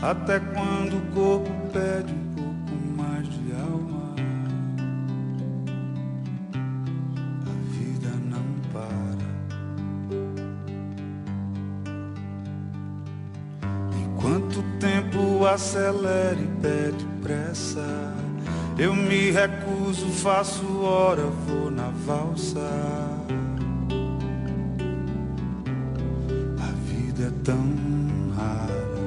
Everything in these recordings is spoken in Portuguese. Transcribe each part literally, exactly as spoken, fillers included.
até quando o corpo pede um pouco mais de alma. A vida não para. Enquanto o tempo acelera e pede pressa, eu me recuso, faço hora, vou na valsa. A vida é tão rara.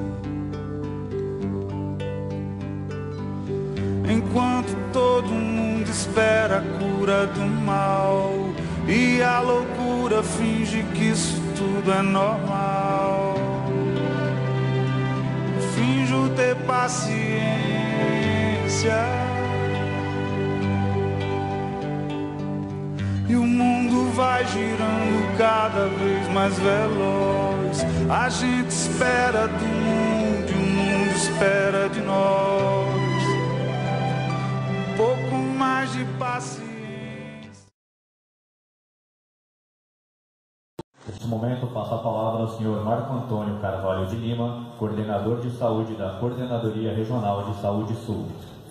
Enquanto todo mundo espera a cura do mal e a loucura finge que isso tudo é normal, finjo ter paciência. E o mundo vai girando cada vez mais veloz. A gente espera do mundo e o mundo espera de nós. Um pouco mais de paciência. Neste momento, passo a palavra ao senhor Marco Antônio Carvalho de Lima, coordenador de saúde da Coordenadoria Regional de Saúde Sul.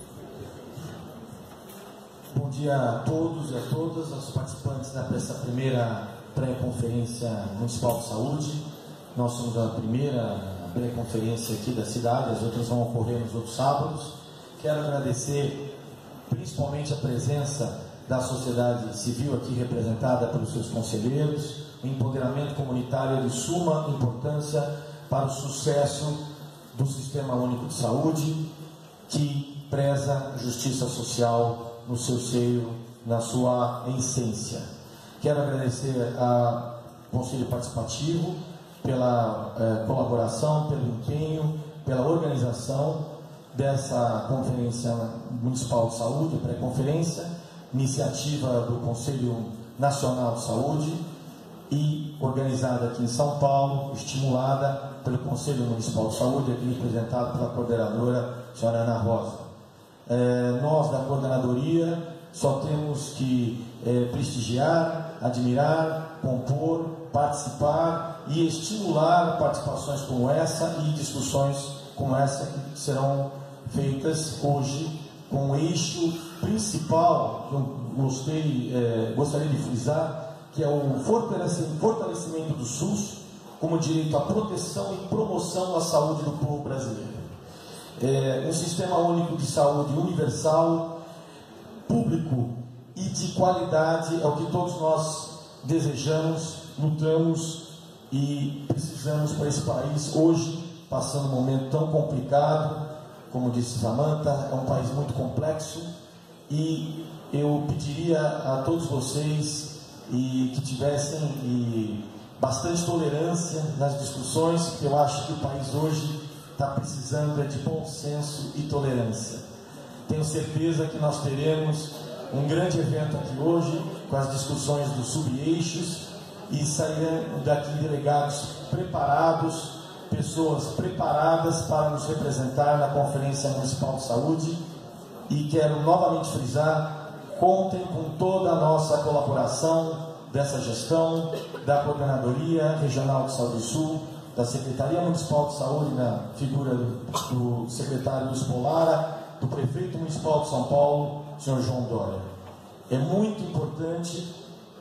Bom dia a todos e a todas, aos participantes dessa primeira pré-conferência municipal de saúde. Nós somos a primeira pré-conferência aqui da cidade, as outras vão ocorrer nos outros sábados. Quero agradecer principalmente a presença da sociedade civil aqui representada pelos seus conselheiros. O empoderamento comunitário é de suma importância para o sucesso do Sistema Único de Saúde, que preza justiça social no seu seio, na sua essência. Quero agradecer ao Conselho Participativo pela eh, colaboração, pelo empenho, pela organização dessa Conferência Municipal de Saúde, pré-conferência, iniciativa do Conselho Nacional de Saúde e organizada aqui em São Paulo, estimulada pelo Conselho Municipal de Saúde, aqui representado pela coordenadora, senhora Ana Rosa. É, nós da coordenadoria só temos que é, prestigiar, admirar, compor, participar e estimular participações como essa e discussões como essa que serão feitas hoje com o eixo principal que eu gostei, é, gostaria de frisar, que é o fortalecimento do SUS como direito à proteção e promoção à saúde do povo brasileiro. É, um sistema único de saúde universal, público e de qualidade é o que todos nós desejamos, lutamos e precisamos para esse país hoje, passando um momento tão complicado, como disse Samantha, é um país muito complexo e eu pediria a todos vocês e que tivessem e bastante tolerância nas discussões, porque eu acho que o país hoje está precisando de bom senso e tolerância. Tenho certeza que nós teremos um grande evento aqui hoje, com as discussões dos sub-eixos, e sairão daqui delegados preparados, pessoas preparadas para nos representar na Conferência Municipal de Saúde. E quero novamente frisar, contem com toda a nossa colaboração dessa gestão, da Coordenadoria Regional de Saúde Sul, da Secretaria Municipal de Saúde, na figura do, do secretário Luiz Polara, do Prefeito Municipal de São Paulo, senhor João Dória. É muito importante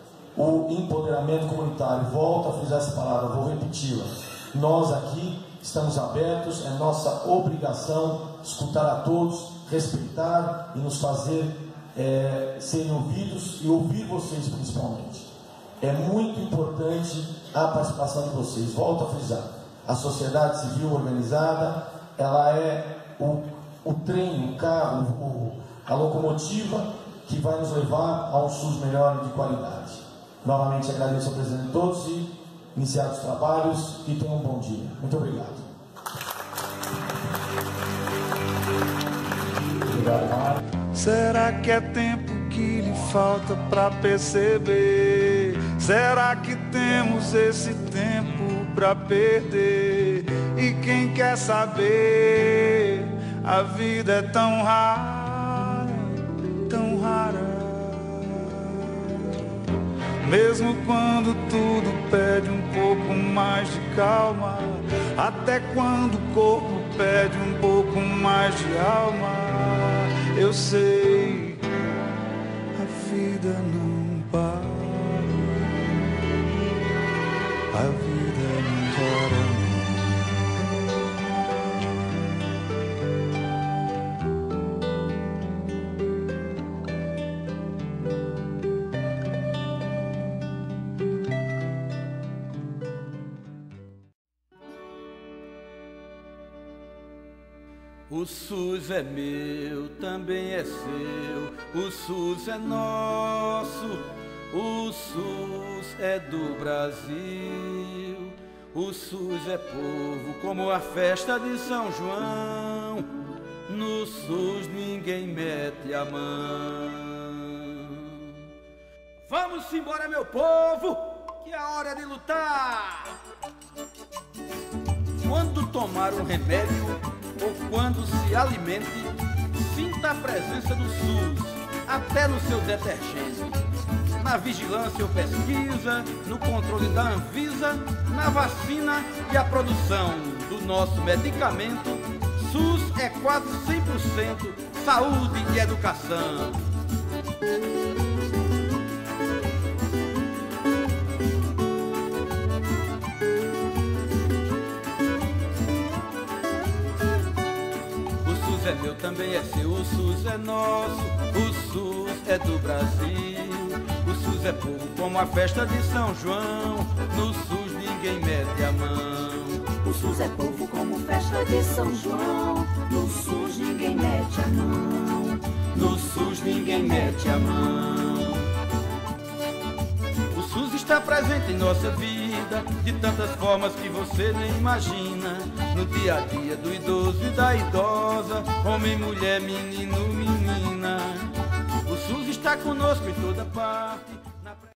o empoderamento comunitário. Volto a frisar essa palavra, vou repeti-la. Nós aqui estamos abertos, é nossa obrigação escutar a todos, respeitar e nos fazer é, serem ouvidos e ouvir vocês principalmente. É muito importante a participação de vocês. Volto a frisar, a sociedade civil organizada, ela é o, o trem, o carro, o, a locomotiva que vai nos levar a um SUS melhor e de qualidade. Novamente agradeço ao presidente de todos e iniciar os trabalhos e tenham um bom dia. Muito obrigado. Obrigado, Mário. Será que é tempo que lhe falta pra perceber? Será que temos esse tempo pra perder? E quem quer saber? A vida é tão rara, tão rara. Mesmo quando tudo pede um pouco mais de calma, até quando o corpo pede um pouco mais de alma. Eu sei, a vida não para. A vida não para. O SUS é meu, também é seu, o SUS é nosso, o SUS é do Brasil. O SUS é povo como a festa de São João, no SUS ninguém mete a mão. Vamos embora, meu povo, que é hora de lutar. Quando tomar um remédio ou quando se alimente, sinta a presença do SUS, até no seu detergente. Na vigilância ou pesquisa, no controle da Anvisa, na vacina e a produção do nosso medicamento, SUS é quase cem por cento saúde e educação. É meu, também é seu, o SUS é nosso, o SUS é do Brasil. O SUS é povo como a festa de São João, no SUS ninguém mete a mão. O SUS é povo como festa de São João, no SUS ninguém mete a mão. No SUS ninguém mete a mão. O SUS está presente em nossa vida, de tantas formas que você nem imagina. No dia a dia do idoso e da idosa, homem, mulher, menino, menina. O SUS está conosco em toda parte.